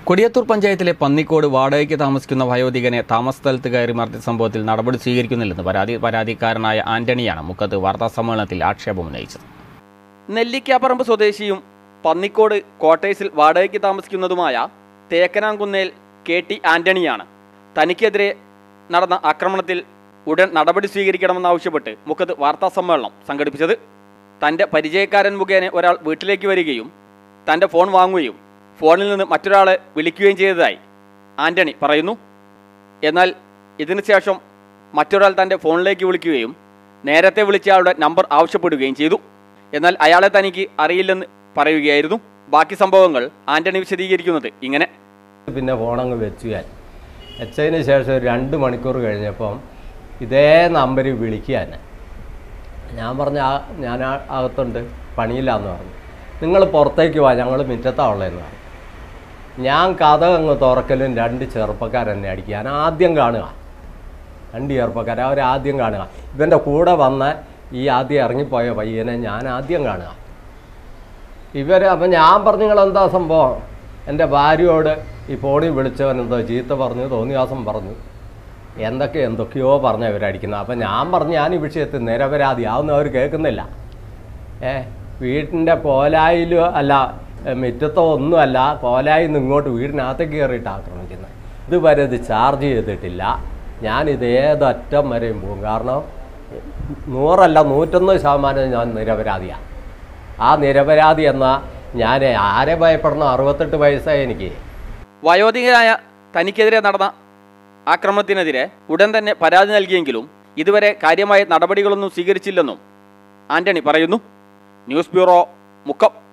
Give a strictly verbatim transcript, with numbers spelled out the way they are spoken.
കൊടിയത്തൂർ പഞ്ചായത്തിലെ പന്നിക്കോട് വാടകയ്ക്ക് താമസിക്കുന്ന വയോധികനെ താമസസ്ഥലത്ത് കയറി മർദ്ദിച്ച സംഭവത്തിൽ നടപടി സ്വീകരിക്കുന്നില്ലെന്ന് പരാതി പരാതിക്കാരനായ ആന്റണിയാണ് മുക്കത്ത് വാർത്താസമ്മേളനത്തിൽ ആക്ഷേപമുന്നയിച്ചത്. നെല്ലിക്കാപ്പറമ്പ് സ്വദേശിയും പന്നിക്കോട് ക്വാർട്ടേഴ്സിൽ വാടകയ്ക്ക് താമസിക്കുന്നതുമായ തേക്കനാംകുന്നേൽ കെ ടി ആന്റണിയാണ് തനിക്കെതിരെ നടന്ന ആക്രമണത്തിൽ ഉടൻ നടപടി സ്വീകരിക്കണമെന്നാവശ്യപ്പെട്ട് മുക്കത്ത് വാർത്താസമ്മേളനം സംഘടിപ്പിച്ചത്. തൻ്റെ പരിചയക്കാരൻ മുഖേന ഒരാൾ വീട്ടിലേക്ക് വരികയും തൻ്റെ ഫോൺ വാങ്ങുകയും ഫോണിൽ നിന്ന് മറ്റൊരാളെ വിളിക്കുകയും ചെയ്തതായി ആന്റണി പറയുന്നു. എന്നാൽ ഇതിനുശേഷം മറ്റൊരാൾ തൻ്റെ ഫോണിലേക്ക് വിളിക്കുകയും നേരത്തെ വിളിച്ചയാളുടെ നമ്പർ ആവശ്യപ്പെടുകയും ചെയ്തു. എന്നാൽ അയാളെ തനിക്ക് അറിയില്ലെന്ന് പറയുകയായിരുന്നു. ബാക്കി സംഭവങ്ങൾ ആന്റണി വിശദീകരിക്കുന്നത് ഇങ്ങനെ. പിന്നെ ഫോണങ്ങ് വെച്ചു ഞാൻ വെച്ചതിന് ശേഷം ഒരു രണ്ട് മണിക്കൂർ കഴിഞ്ഞപ്പം ഇതേ നമ്പർ വിളിക്കാൻ ഞാൻ പറഞ്ഞ ഞാൻ അകത്തുണ്ട് പണിയില്ലാന്ന് പറഞ്ഞു. നിങ്ങൾ പുറത്തേക്ക് വാ, ഞങ്ങൾ മുറ്റത്താവുള്ളതെന്ന് പറഞ്ഞു. ഞാൻ കഥ അങ്ങ് തുറക്കലും രണ്ട് ചെറുപ്പക്കാരെന്നെ അടിക്കുക. ഞാൻ ആദ്യം കാണുക രണ്ട് ചെറുപ്പക്കാർ അവരാദ്യം കാണുക. ഇവൻ്റെ കൂടെ വന്ന ഈ ആദ്യം ഇറങ്ങിപ്പോയ പയ്യനെ ഞാൻ ആദ്യം കാണുക. ഇവർ അപ്പം ഞാൻ പറഞ്ഞു നിങ്ങളെന്താ സംഭവം, എൻ്റെ ഭാര്യയോട് ഈ ഫോണിൽ വിളിച്ചവൻ എന്തോ ചീത്ത പറഞ്ഞു, തോന്നിയാസം പറഞ്ഞു, എന്തൊക്കെ എന്തൊക്കെയോ പറഞ്ഞ് അവരടിക്കുന്നത്. അപ്പം ഞാൻ പറഞ്ഞു ഞാൻ ഈ വിഷയത്തിൽ നിരപരാധി ആവുന്ന അവർ കേൾക്കുന്നില്ല. ഏ വീട്ടിൻ്റെ കോലായിലോ അല്ല മുറ്റത്തോ ഒന്നുമല്ല, കോലായിൽ നിന്ന് ഇങ്ങോട്ട് വീടിനകത്തേക്ക് കയറിയിട്ട് ആക്രമിക്കുന്നത്. ഇതുവരെ ഇത് ചാർജ് ചെയ്തിട്ടില്ല. ഞാനിത് ഏതറ്റം വരെയും പോകും. കാരണം നൂറല്ല നൂറ്റൊന്ന് ശതമാനം ഞാൻ നിരപരാധിയാണ്. ആ നിരപരാധി എന്നാൽ ഞാൻ ആരെ ഭയപ്പെടണം? അറുപത്തെട്ട് വയസ്സായി എനിക്ക്. വയോധികനായ തനിക്കെതിരെ നടന്ന ആക്രമണത്തിനെതിരെ ഉടൻ തന്നെ പരാതി നൽകിയെങ്കിലും ഇതുവരെ കാര്യമായ നടപടികളൊന്നും സ്വീകരിച്ചില്ലെന്നും ആന്റണി പറയുന്നു. News bureau, Mukkam.